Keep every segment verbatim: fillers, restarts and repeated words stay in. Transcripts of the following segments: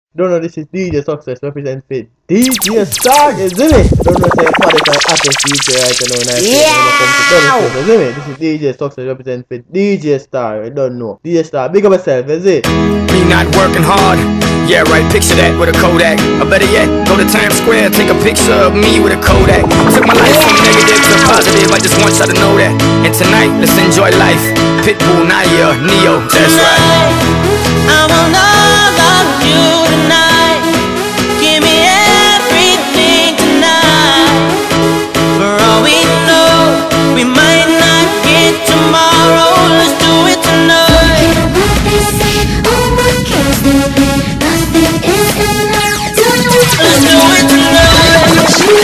Don't know this is D J Success represent fit. D J Star, is it? Don't know say what is an artist D J right now. Yeah. Is it? This is D J Success represent fit. D J Star, I don't know. D J Star, big up yourself, is it? Me not working hard. Yeah, right, picture that with a Kodak. Or better yet, go to Times Square, take a picture of me with a Kodak. Took my life from negative to positive, I just want y'all to know that. And tonight, let's enjoy life. Pitbull, Naya, Neo, that's right. I want all of you tonight. Give me everything tonight. For all we know, we might not get tomorrow. Let's do it tonight. Don't care what they say, all my cares they pay. Nothing is enough. Do it Let's do it tonight.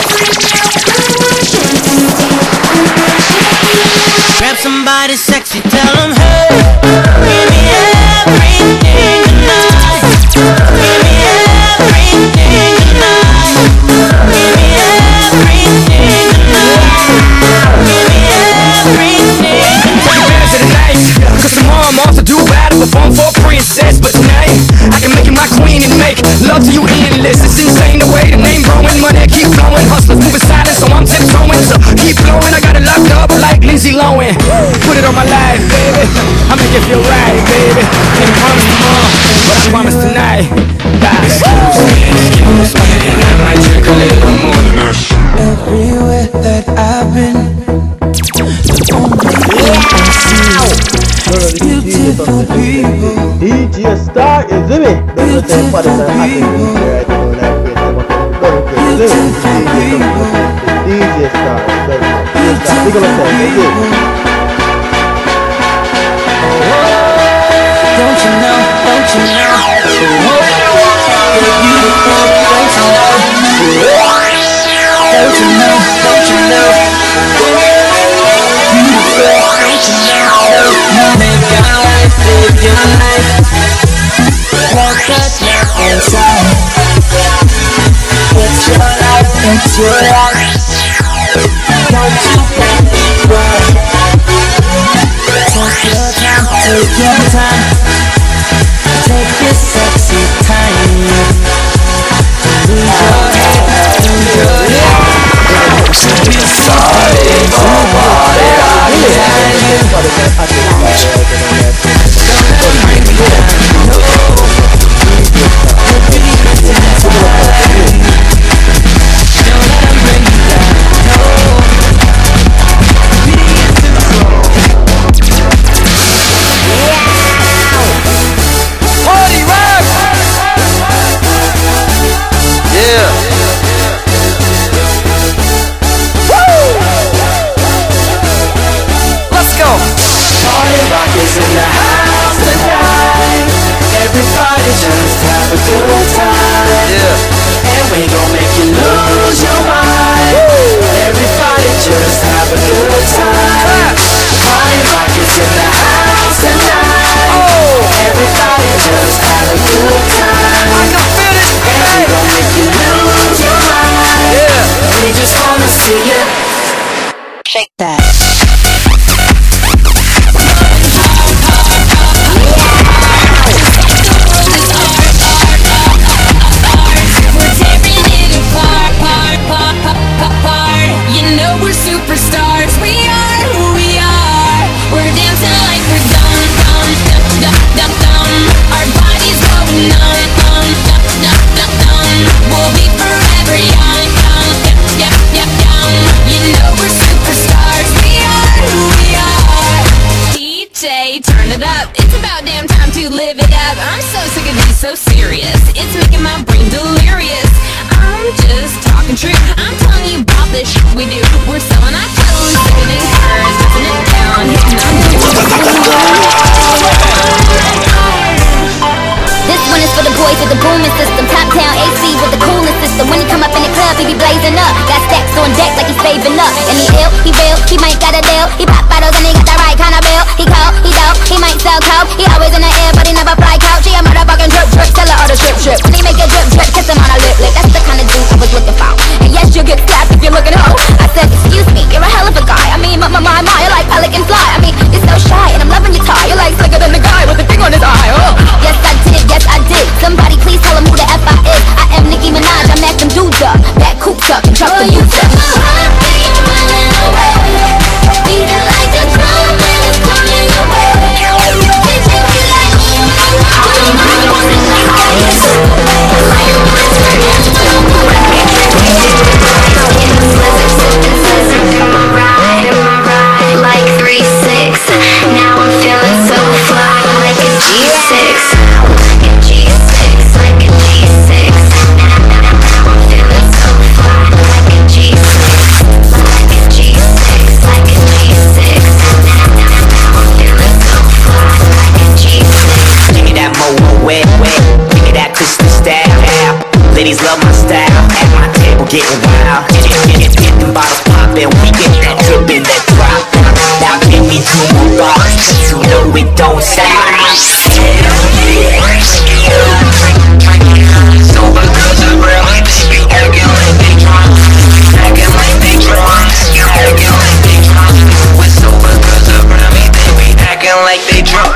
Grab somebody sexy, tell them hey. Give me everything tonight. Give me everything tonight. Give me everything tonight. Give me everything tonight. To the night, cause tomorrow I'm off to do battle, perform for a princess. But tonight, I can make you my queen and make love to you endless. It's insane the way the name growing, money keep flowing. Hustlers moving silent, so I'm tiptoeing. So keep blowing, I got it locked up like Lindsay Lohan. Put it on my life, baby, I make it feel right, baby. Can't promise tomorrow, but I promise tonight. God, excuse me, excuse me, and I might drink a little more than that. Everywhere that I've been, the only thing I see is beautiful people. D J Star, is it? Don't know say what is an artist D J right now. Is it? D J Star, big up yourself, is it? Don't you know, don't you know, you're beautiful, don't you know, don't you know, don't you know, beautiful, don't you know, live your life, live your life, walk that love inside, it's your life, it's your life, don't you let it go, take your time, take your time. Take your sexy time. Enjoy it, enjoy it. Inside, nobody shake that. We're tearing it apart, part, part, part, part. You know we're superstars. We are who we are. We're dancing like we're dumb, dumb, dumb, dumb, dumb. Our bodies going numb, numb, numb, numb, numb, numb. We'll be forever young, young, young, young, young. You know we're superstars. We are who we are. D J, turn it up. It's about damn time to live it up. I'm so sick of these so serious. It's making my brain delirious. I'm just talking truth. I'm telling you about this shit we do. We're selling our clothes, singing in chorus, dressing it down, hitting on This one is for the boys with the booming system. Top town A C with the coolest system. When he come up in the club, he be blazing up. Got stacks on deck like he's saving up. And he ill, he real, he might got a deal. He pop bottles and he got the right kind of bill. He cold, he dope, he might sell coke. He always in the air, but he never fly coach. He a motherfucking drip drip, tell her all the drip drip. When he make a drip drip, kiss him on a lip lip. That's the kind of dude I was looking for. And yes, you'll get slapped if you're looking hoe. I said, excuse me, you're a hell of a guy. I mean, my my my, my you're like pelican fly. I mean, you're so shy, and I'm loving your tie. You're like slicker than the guy with the thing on his eye. Oh, yes I did, yes I did. Somebody please tell him who the F souped up, back cooped up, and truck the boots up. Beating like a drum when it's coming away. Like three six, now I'm feeling so fly, like a G six, like a G six, like a G six. Now I'm feeling so fly, like a G six, like a G six, like a G six. Now I'm feeling so fly, like a G six. Give me that mo wet, wet. Give me that crystal style. Ladies love my style. At my table getting wild. Get, get, get, get them bottles poppin'. We get that drippin', that drop. Now give me two more bars. You know it don't stop. Sober girls are real. They be acting like they drunk. Acting like they drunk. Acting like they drunk. When sober girls around me, they be acting like they drunk.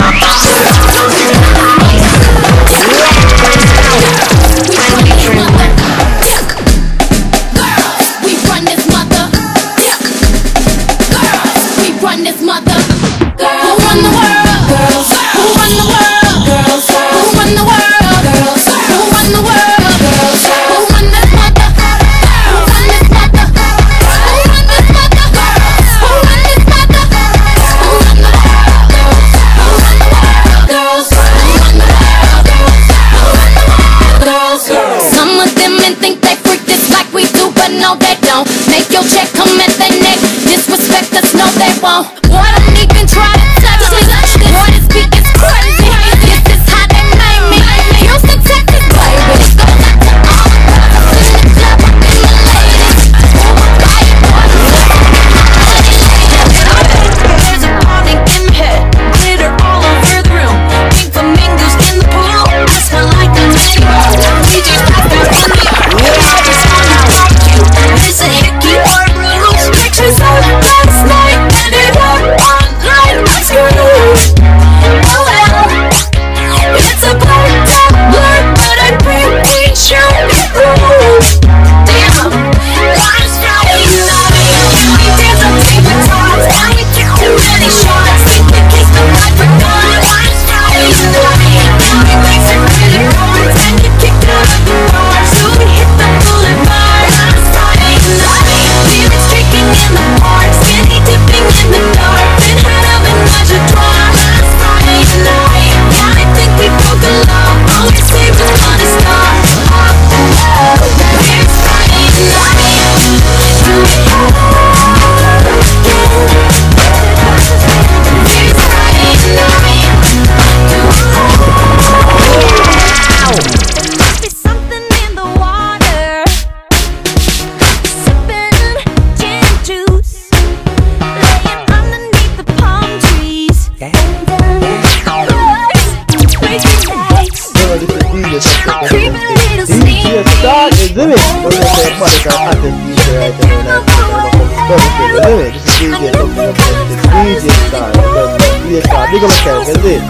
Big up myself, is it?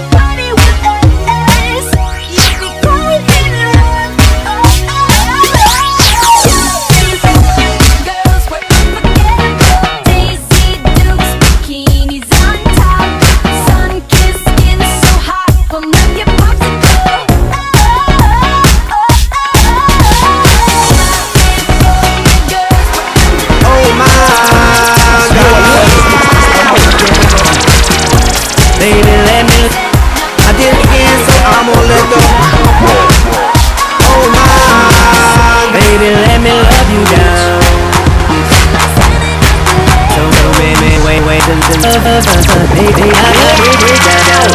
Baby, I love you down.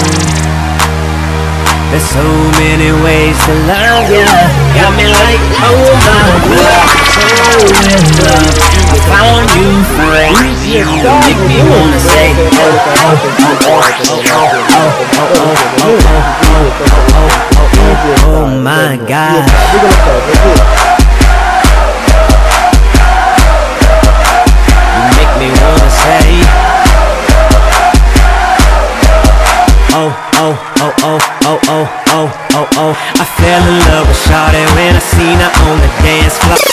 There's so many ways to love ya. Got me like, oh my God, so in love. I found you friend. You make me wanna say, oh, oh, oh, oh, oh, oh, oh, oh, oh my God. You make me wanna say, oh, oh, oh, oh, oh, oh, oh, oh, oh. I fell in love with Shawty when I seen her on the dance floor.